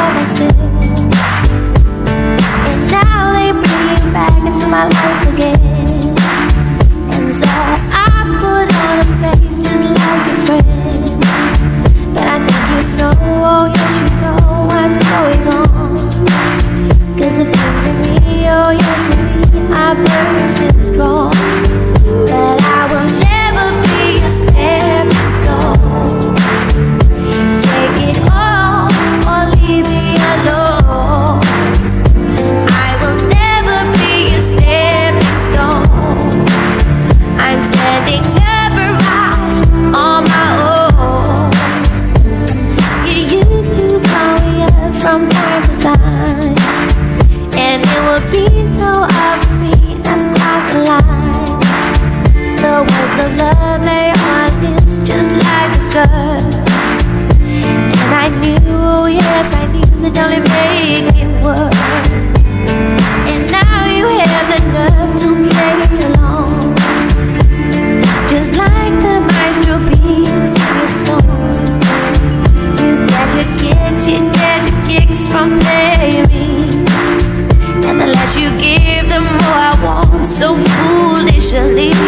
for myself, and now they bring you back into my life again. And so I put on a face just like a friend, but I think you know, oh yes you know what's going on. 'Cause the things in me, oh yes in me, are burning strong. But I will never be a stepping stone. Take it all or leave me alone. I will never be a stepping stone. I'm standing upright on my own. You used to call me up from time to time, and it would be so hard for me not to cross the line. The words of love lay on my lips just like a curse, and I knew, oh yes I knew, that only made it worse. And now you have the nerve to play along, just like the maestro beats in your song. You get your kicks from playing me, and the less you give, the more I want, so foolishly.